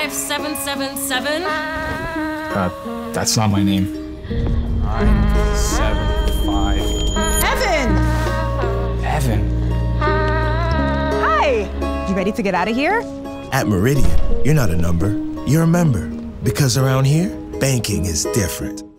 9777? That's not my name. 975. Evan! Evan. Hi! You ready to get out of here? At Meridian, you're not a number, you're a member. Because around here, banking is different.